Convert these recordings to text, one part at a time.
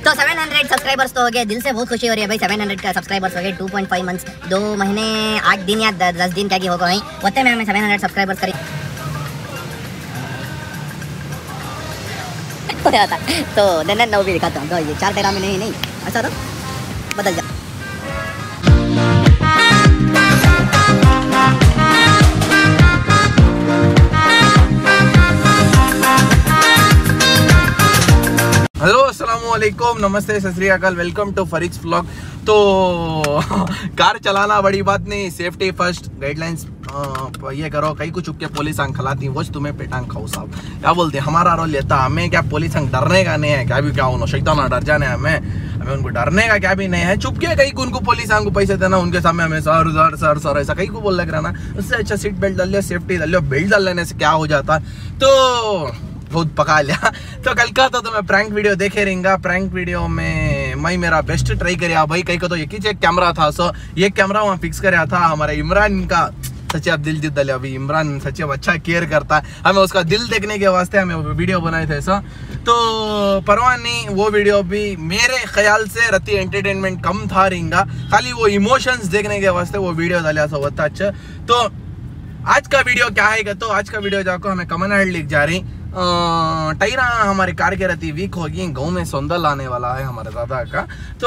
तो 700 सब्सक्राइबर्स तो हो गए, दिल से बहुत खुशी हो रही है भाई। 700 का सब्सक्राइबर्स हो गए। 2.5 मंथ्स, 2 महीने 8 दिन या 10 दिन क्या होगा वहीं होते में हमें 700 सब्सक्राइबर्स करी था। तो देन नौ भी दिखाता हूँ। तो ये 4 टेरा में नहीं ऐसा तो बदल जा। हेलो अस्सलामुअलैकुम, नमस्ते, सत श्री अकाल, वेलकम टू फरीक्स व्लॉग। तो कार चलाना बड़ी बात नहीं, सेफ्टी फर्स्ट, गाइडलाइंस ये करो। कहीं को चुप के पुलिस अंग खिलाती वो तुम्हें पेटांग खाओ साहब। क्या बोलते हैं, हमारा रोल लेता हमें क्या पुलिस अंग डरने का नहीं है, क्या भी क्या होना शैतान डर जाने हमें उनको डरने का क्या भी नहीं है। चुप के कहीं को उनको पुलिस अंग को पैसे देना, उनके सामने हमें सर ऐसा कहीं को बोल लग रहा ना। उससे अच्छा सीट बेल्ट डाल लिया, सेफ्टी डाल लिया। बेल्ट डाल लेने से क्या हो जाता, तो बहुत पका लिया। तो कल का तो मैं प्रैंक वीडियो देखे रहेंगे। प्रैंक वीडियो में मैं मेरा बेस्ट ट्राई करिया भाई। कहीं को तो एक ही कैमरा था, सो ये कैमरा वहाँ फिक्स कराया था हमारे इमरान का। सच्चे अब दिल जीत डाले अभी इमरान, सच्चे अच्छा केयर करता है हमें, उसका दिल देखने के वास्ते हमें वीडियो बनाए थे ऐसा। तो परवाह नहीं, वो वीडियो भी मेरे ख्याल से रत्ती एंटरटेनमेंट कम था रहेगा, खाली वो इमोशंस देखने के वास्ते वो वीडियो डाला सा होता। अच्छा, तो आज का वीडियो क्या है, तो आज का वीडियो जाको हमें कमेंट लिख जा रही। टायरा हमारी कार के रहती वीक होगी, गाँव में सौंदल आने वाला है हमारे दादा का। तो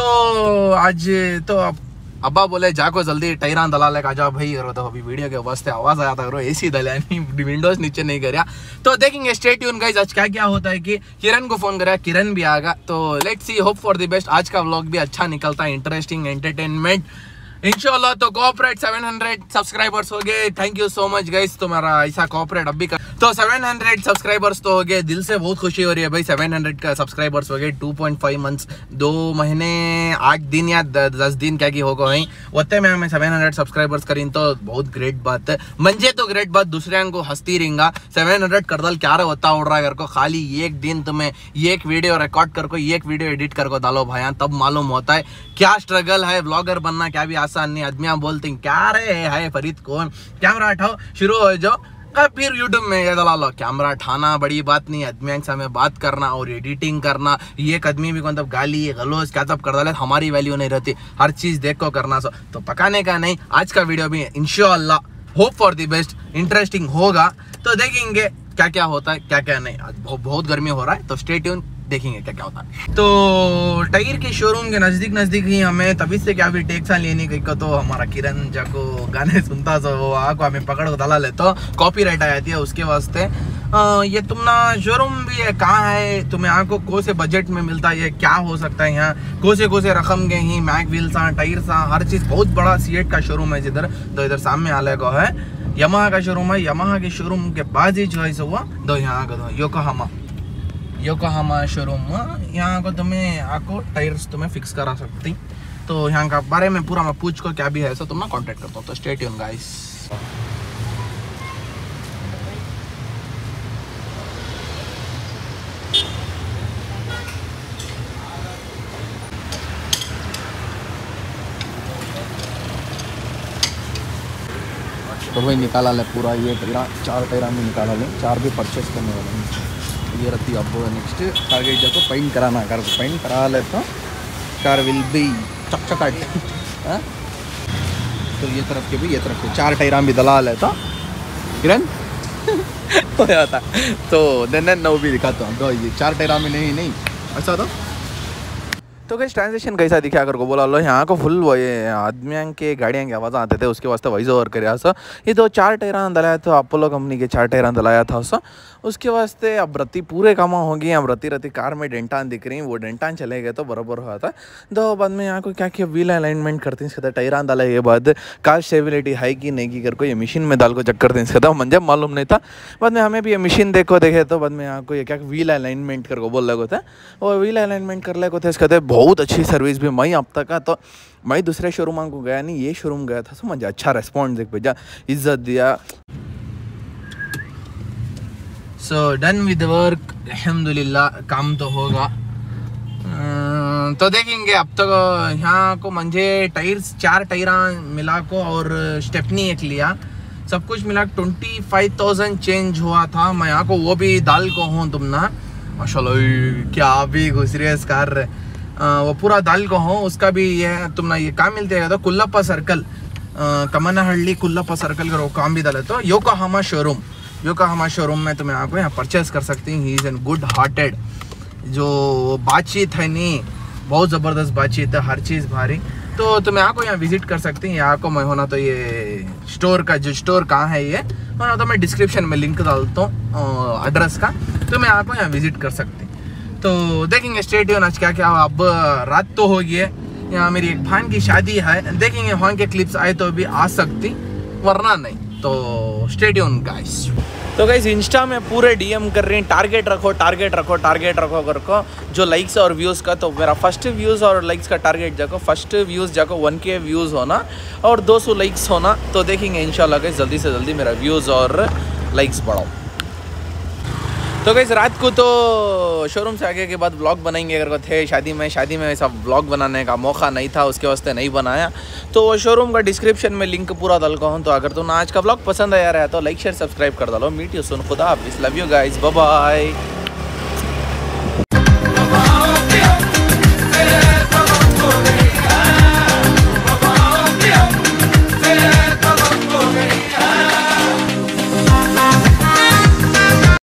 आज तो अब्बा बोले जाको जल्दी टायरा दला लेकर आ जाओ भाई। और तो अभी वीडियो के वास्ते आवाज आया था, करो एसी दला नहीं, विंडोज नीचे नहीं करा। तो देखेंगे, स्टे ट्यून गाइस। आज क्या होता है कि किरण को फोन करा, किरण भी आएगा। तो let's see, hope for the best. आज का व्लॉग भी अच्छा निकलता है, इंटरेस्टिंग एंटरटेनमेंट इंशाल्लाह। तो कोऑपरेट 700 सब्सक्राइबर्स हो गए, thank you so much guys. तुम्हारा ऐसा कोऑपरेट अभी का। तो 700 सब्सक्राइबर्स तो हो गए, दिल से बहुत खुशी हो रही है भाई। 700 का सब्सक्राइबर्स हो गए। 2.5 मंथ्स, 2 महीने 8 दिन या 10 दिन क्या होगा वहीं होते में हमें 700 सब्सक्राइबर्स करें, तो बहुत ग्रेट बात है। मंजे तो ग्रेट बात, दूसरे को हंसती रहेगा। 700 कर दल क्या होता उड़ रहा है को, खाली एक दिन तुम्हें एक वीडियो रिकॉर्ड कर को, एक वीडियो एडिट कर को डालो भाई, तब मालूम होता है क्या स्ट्रगल है। ब्लॉगर बनना क्या भी आसान नहीं। आदमी बोलते हैं क्या रे है फरीद कौन, कैमरा उठाओ शुरू हो जाओ, फिर यूट्यूब में ये डाला लो। कैमरा उठाना बड़ी बात नहीं, आदमी से हमें बात करना और एडिटिंग करना। ये आदमी भी मतलब गाली गलोज क्या सब कर डाले, हमारी वैल्यू नहीं रहती। हर चीज देख को करना। सो तो पकाने का नहीं, आज का वीडियो भी इंशाल्लाह hope for the best interesting होगा। तो देखेंगे क्या क्या होता है, क्या क्या नहीं। आज बहुत गर्मी हो रहा है, तो स्टे ट्यून, देखेंगे क्या क्या होता है। तो टायर के शोरूम के नजदीक ही हमें तभी से क्या भी टेक्सा लेने का, तो हमारा किरण जाको गाने सुनता तो वो आको हमें पकड़ को डाला ले, तो कॉपीराइट आ जाती है उसके वास्ते। ये तुम्हारा शोरूम भी है, कहाँ है, तुम्हें आको को से बजट में मिलता है, ये क्या हो सकता है यहाँ, को से रकम के ही मैक व्हील सा टायर सा हर चीज। बहुत बड़ा सीएट का शोरूम है जिधर, तो इधर सामने आले को है यमाहा का शोरूम है। यमाहा के शोरूम के बाद ही जो है हुआ दो यहाँ का योकोहामा शोरूम, यहाँ को तुम्हें आको टायर्स तुम्हें फिक्स करा सकती। तो यहाँ का बारे में पूरा मैं पूछ को क्या भी है, ऐसा तुम ना कॉन्टेक्ट करता हूँ। तो स्टे ट्यून गाइस। तो भाई निकाला ले पूरा, ये टायरा 4 टायरा में निकाला ले, 4 भी परचेस करने वाले हैं। ये रहती अब नेक्स्ट टारगेट जाको पेंट कराना, कार को पेंट करा ले तो कार विल बी चकचकाट। तो ये तरफ के भी, ये तरफ के 4 टायरा भी दला ले तो किरण हो जाता। तो देन नौ भी दिखाता हूँ। तो ये 4 टायरा में नहीं ऐसा तो कैसे ट्रांजेक्शन कैसा दिखा कर को बोला लो, यहाँ को फुल वो ये आदमियों के गाड़ियाँ की आवाज़ आते थे, उसके वास्ते वॉइस ओवर कराया सा। ये तो 4 टायरा दलाया था, अपोलो कंपनी के 4 टायरा दलाया था सा। उसके वास्ते अब रत्ती पूरे कामा होगी। अब रत्ती कार में डेंटान दिख रही, वो डेंटान चले गए तो बराबर हुआ था। तो बाद में यहाँ को क्या किया, व्हील अलाइनमेंट करते हैं इसके टायरा डाला। ये बाद कार स्टेबिलिटी है कि नहीं की करको ये मशीन में डाल को चेक करते हैं इसका, मुझे मालूम नहीं था। बाद में हमें भी ये मशीन देखे तो बाद में यहाँ को ये क्या व्हील अलाइनमेंट करको बोल लगे थे, और व्हील अलाइनमेंट कर ले को थे इसका। बहुत अच्छी सर्विस भी मैं अब तक का, तो मैं दूसरे शोरूम को गया नहीं, ये शोरूम गया था, समझ अच्छा रेस्पॉन्स देख भेजा, इज्जत दिया। सो डन विद वर्क, अल्हम्दुलिल्लाह काम तो होगा। तो देखेंगे अब तक यहाँ को मंझे टायर्स 4 टायरा मिला को और स्टेपनी एक लिया, सब कुछ मिला 25,000 चेंज हुआ था। मैं यहाँ को वो भी डाल को हूँ तुम ना, माशाल्लाह क्या अभी घुस रही है कार। वो पूरा दाल को हो उसका भी ये तुम ना ये काम मिलते है तो कुल्लप्पा सर्कल कमनहल्ली कुल्लप्पा सर्कल का काम भी डाले तो योकोहामा शोरूम में तुम्हें आपको यहाँ परचेस कर सकती हैं। He is an good hearted, जो बातचीत है नहीं बहुत ज़बरदस्त बातचीत है, हर चीज़ भारी। तो तुम्हें आपको यहाँ विजिट कर सकती हैं। यहाँ को मैं होना तो ये स्टोर का जो स्टोर कहाँ है ये होना तो मैं डिस्क्रिप्शन में लिंक डालता हूँ एड्रेस का, तो मैं आपको यहाँ विजिट कर सकती हूँ। तो देखेंगे स्टे ट्यून आज क्या क्या। अब रात तो हो गई है, यहाँ मेरी एक भान की शादी है, देखेंगे वहाँ के क्लिप्स आए तो भी आ सकती वरना नहीं। तो स्टे ट्यून गाइस। तो गाइस इंस्टा में पूरे डीएम कर रही हैं टारगेट रखो करको जो लाइक्स और व्यूज़ का। तो मेरा फर्स्ट व्यूज़ और लाइक्स का टारगेट जाको, फर्स्ट व्यूज़ जाको 1K व्यूज़ होना और 200 लाइक्स होना। तो देखेंगे इंशाल्लाह गाइस जल्दी से जल्दी मेरा व्यूज़ और लाइक्स बढ़ाओ। तो गाइस रात को तो शोरूम से आगे के बाद व्लॉग बनाएंगे। अगर को थे शादी में ऐसा व्लॉग बनाने का मौका नहीं था, उसके वास्ते नहीं बनाया। तो वो शोरूम का डिस्क्रिप्शन में लिंक पूरा डाल का हूँ। तो अगर तुम आज का व्लॉग पसंद आया रहा है तो लाइक शेयर सब्सक्राइब कर डालो। मीट यू सुन, खुदा हाफिज़, love you guys, bye bye.